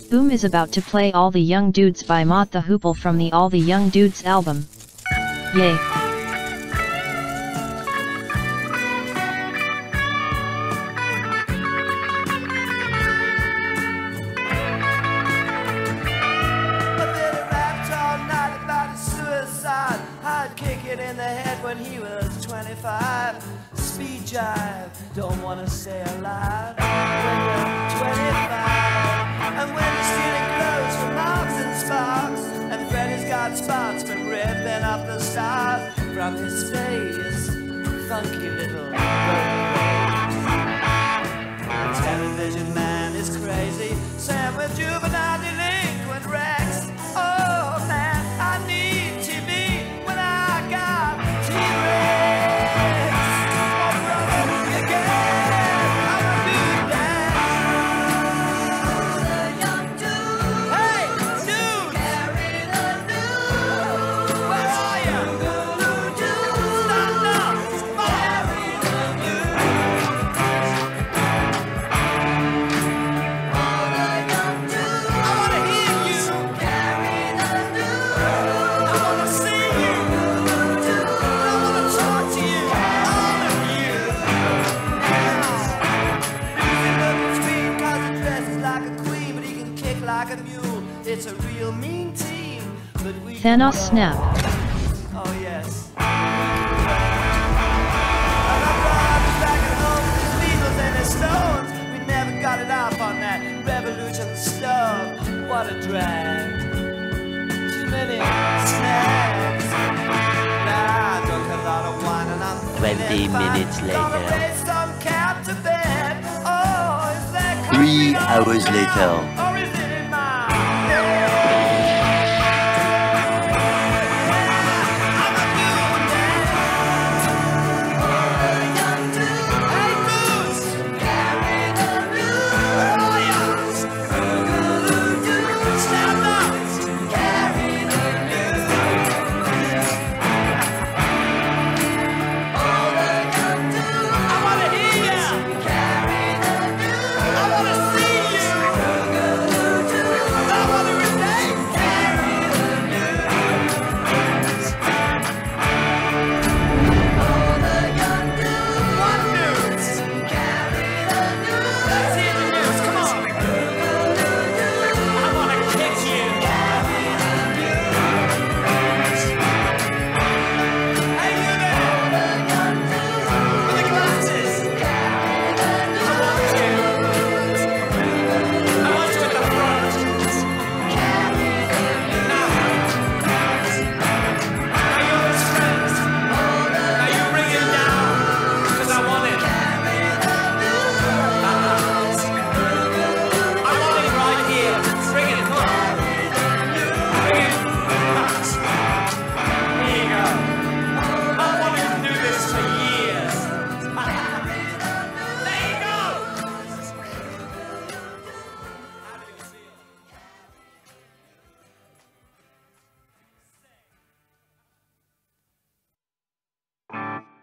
Boom is about to play All the Young Dudes by Mott the Hoople from the All the Young Dudes album. Yay! I'd kick it in the head when he was 25. Speed jive, don't wanna stay alive when you're 25. And when you're stealing clothes from Marks and Sparks, and Freddy's got spots from ripping up the stars from his face, funky little ways. The television man is crazy, Sam with juvenile delinquent Rex. Oh man, I need TV when I got T-Rex. Oh brother, again, I'm a big dad. The young dude, hey, dude, carry the news. Where are you? Stand up, carry the news. All the young dudes, I wanna hear you. Carry the news. I wanna see you. I wanna talk to you. All of you. Lucy looks sweet 'cause he dresses like a queen, but he can kick like a mule. It's a real mean team, but we Thanos Snap. Oh yes. And our brothers back at home with his Beatles and his Stones. We never got it off on that revolution stuff. What a drag. Too many snacks. Nah, I drunk a lot of wine and I'm 20 minutes Gonna later. raise some cat to bed. Oh, is that 3 hours later.